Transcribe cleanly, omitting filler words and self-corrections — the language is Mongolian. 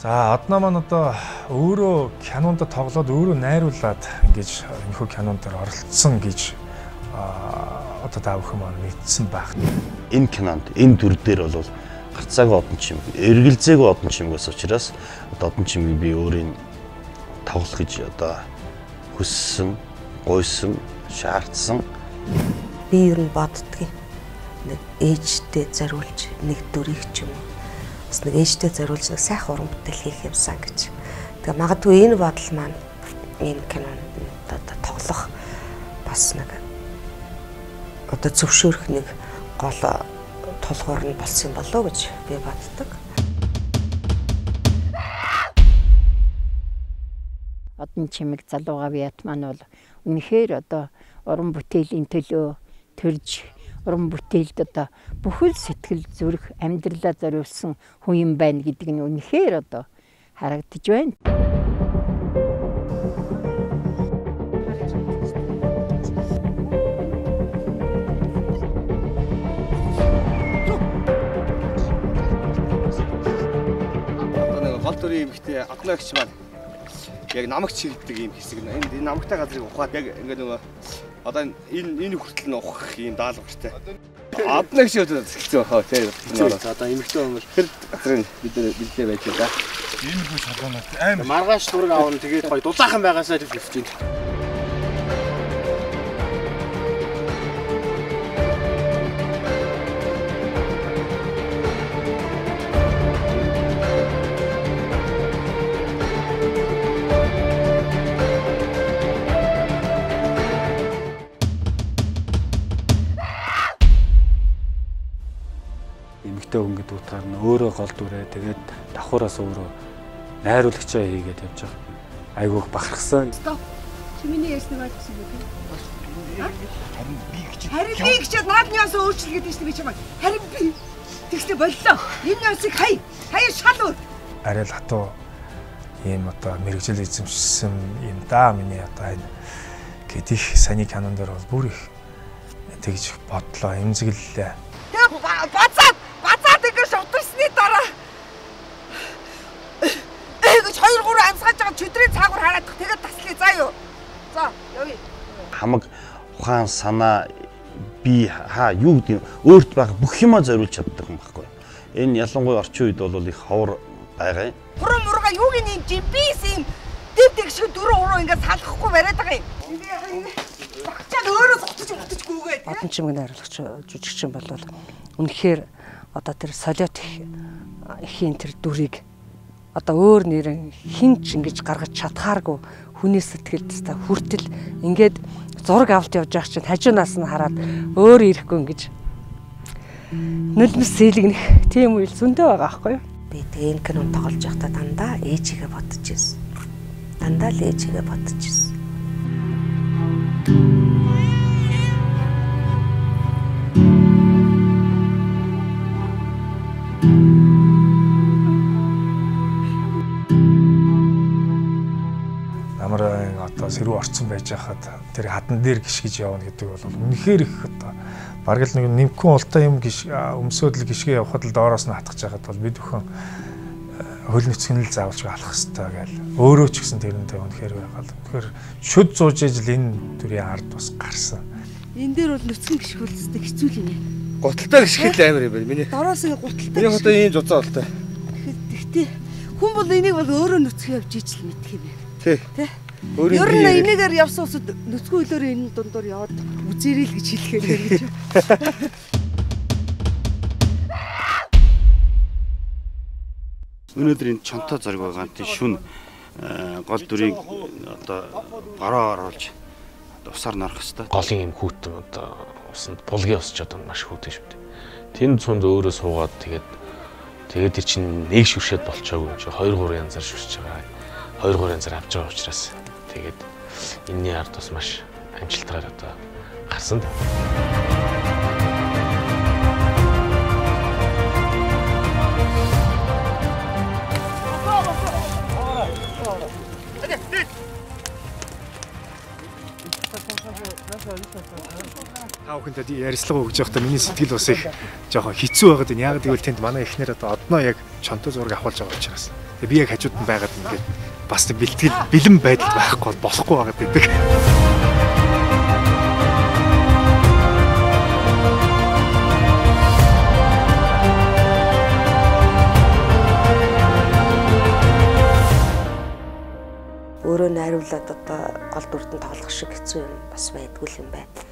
За одоо маань одоо өөрөө кинонд тоглоод өөрөө найруулад ингэж энэхүү кинонд оролцсон гэж одоо та бүхэн маань мэдсэн байх. Энэ кинонд энэ төр дээр бол гарцаагүй одон чимэг, эргэлзээгүй одон чимэгээс учраас одоо одон чимэг би өөрийн тоглох гэж одоо хүссэн, гуйсан, шаардсан. Би ер нь боддгийн нэг ээжтэй зориулж нэг дүрийг ч юм уу бас нэг ээжтэй зориулж нэг сайхан уран бүтээл хийх юмсан гэж. Тэгээ магадгүй энэ бодол маань энэ кинонд одоо тоглох бас нэг одоо зөвшөөрөх нэг гол тулгуур нь болсон юм болоо гэж би боддог. Одон чимэг залууга бият маань бол үнэхээр одоо уран бүтээлийн төлөө төрж уран бүтээлд одоо бүхэл сэтгэл зүрх амьдралаа зориулсан хүн юм байна гэдэг нь үнэхээр одоо харагдаж байна. Одоо нэг гол дүрийн эмэгтэй Аднагч маань яг намагч хийдэг юм хэсэг нэ. Энэ намагтай газрыг ухаад яг ингээд нөгөө одоо энэ хүртэл нь ухах юм даалгавартай. Аднагч одоо зэгцэн хаа тийм. Одоо эмэгтэй хүмүүс тэр газрын бидээ байж байгаа. Ийм их шалгаанууд амар маргааш дураг аавна тэгээд гоё дулаахан байгаасаа л хэлж байна. Эмэгтэй хүн гэдэг утгаар нь өөрөө гол дүрээ тэгээд давхараас өөрөө найруулагчаа хийгээд явж байгаа. Айгүйх бахархсан. Стоп. Чи миний ярьсныг ойлгосон үү? Харин би гэж наадны яс өөрчлөлгээд байна шүү би чамайг. Харин би тэгснэ боллоо. Энэ ясыг хаяа шал өөр. Арай л хатуу ийм одоо мэрэгжил эзэмшсэн юм да миний одоо энэ гэдэг их саний кинон дээр бол бүр их тэгж бодлоо эмзэглэлээ. Бацаад ингэ шавтарсны дараа гэж 2-3 амсгаж байгаа чөдрийн цаагаар хараад тэгээд таслая заа юу. За явъя. Хамаг ухаан санаа би юу гэдэг өөрт байгаа бүх юмаа зориулж чаддаг юм байхгүй. Энэ ялангуяа орчин үед бол их ховор байгаа юм. Хуран мурга юуг нь жимбис юм дэвдэг шиг дөрөв уруу ингэ салахгүй бариад байгаа юм. Багчаад өөрөө зогтчихгүйгээ. Одон чимэг найруулагч жүжигчин болвол үнэхээр одоо тэр солиот ихийн тэр дүрийг одоо өөр нэрэн хинч ингэж гаргаж чадхааргүй хүний сэтгэлд та хүртэл ингээд зураг авалт явж байгаа чинь хажуунаас нь хараад өөр ирэхгүй ингэж нүлмэс сэлгэнэх тийм үйл зөндөө байгаа байхгүй юу? Би тэгээ энэ кинонд тоглож байхдаа дандаа ээжигээ бодож ирсэн. Дандаа л ээжигээ бодож ирсэн. Намрын одоо сэрүү орцсон байж хахад тэр хадан дээр гიშгэж явна гэдэг бол үнэхээр их одоо бараг л нэг нэмхэн ултай юм өмсөөд л гიშгээ явахад л доороос нь хатгаж байхад бол бид бүхэн хөл нүцгэн л заавалж алах хэрэгтэй гэл өөрөө ч гэсэн тэрнтэй үнэхээр байгаад үнэхээр шүд зууж ижил энэ төрлийн ард бас гарсан. Энэ дээр бол нүцгэн гიშгүүлсэд хэцүү л юм. Гуталтай гიშгэл амар юм байна. Миний Дороос ингэ гуталтай. миний одоо ийм зузаан болтой. Тэгтээ хүн бол энийг бол өөрөө нүцгэн явж ижил мэдх юм байна. Тий. Ер нь энийгээр явсан усуд нүцгэн хөлөөр энэ дундуур яваад үзээрэй л гэж хэлэхээр гэж. Өнөөдөр энэ чонтой зориг байгаа тийм шүн гол дүрийг одоо бороо оруулж усаар нарах хэвээр. Голын юм хүүтэн одоо усанд булгийн усч одоо маш хүүтэн шүү дээ. Тэнд цунд өөрөө суугаад тэгээд тэр чинь нэг шүршээд болчоогүй чи 2-3 янзаар шүршиж байгаа. 2-3 янзаар авч байгаа учраас тэгээд энэний ард бас маш амжилтгаар одоо гарсан. та бүхэнд ярилцлага өгж байхдаа миний сэтгэл бас их жоохон хэцүү байгаад байна. Яг гэвэл тэнд манай эхнэр одоо одноо яг чонтой зураг авахулж байгаа учраас. Тэгээ би яг хажууд нь байгаад ингээд бас бэлэн байдал байхгүй болохгүй байгаад байдаг. Өөрөө найруулад одоо гол дүрдэн тоглох шиг хэцүү юм бас байдгүй юм байна.